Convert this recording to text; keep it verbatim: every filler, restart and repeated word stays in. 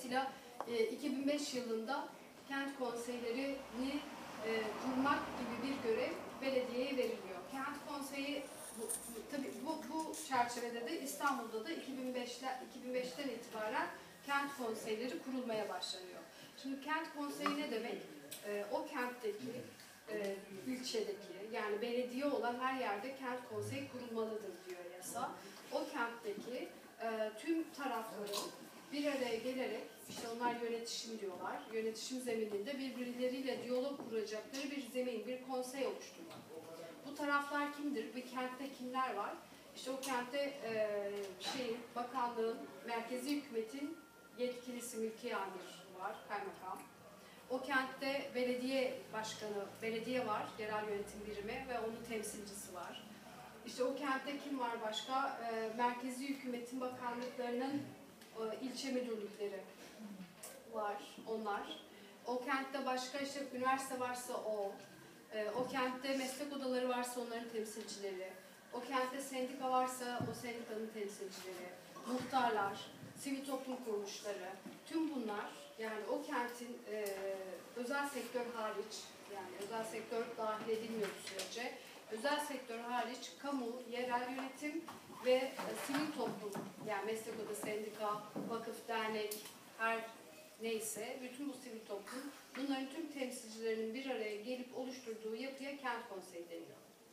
Dolayısıyla e, iki bin beş yılında kent konseylerini e, kurmak gibi bir görev belediyeye veriliyor. Kent konseyi bu, bu, tabii bu, bu çerçevede de İstanbul'da da iki bin beşten itibaren kent konseyleri kurulmaya başlanıyor. Şimdi kent konseyi ne demek? E, o kentteki, e, ilçedeki, yani belediye olan her yerde kent konseyi kurulmalıdır diyor yasa. O kentteki e, tüm tarafların bir araya gelerek, işte onlar yönetişim diyorlar, yönetişim zemininde birbirleriyle diyalog kuracakları bir zemin, bir konsey oluşturmak. Bu taraflar kimdir? Bir kentte kimler var? İşte o kentte e, şeyin, bakanlığın, merkezi hükümetin yetkilisi, mülki amir var, kaymakam. O kentte belediye başkanı, belediye var, yerel yönetim birimi ve onun temsilcisi var. İşte o kentte kim var başka? E, merkezi hükümetin bakanlıklarının e, ilçe müdürlükleri var, onlar. O kentte başka işte üniversite varsa o. E, o kentte meslek odaları varsa onların temsilcileri. O kentte sendika varsa o sendikanın temsilcileri. Muhtarlar, sivil toplum kuruluşları. Tüm bunlar yani o kentin e, özel sektör hariç, yani özel sektör dahil edilmiyor bu sürece. Özel sektör hariç kamu, yerel yönetim ve e, sivil toplum, yani meslek odası, sendika, vakıf, dernek, her neyse, bütün bu sivil toplum, bunların tüm temsilcilerinin bir araya gelip oluşturduğu yapıya kent konseyi deniyor.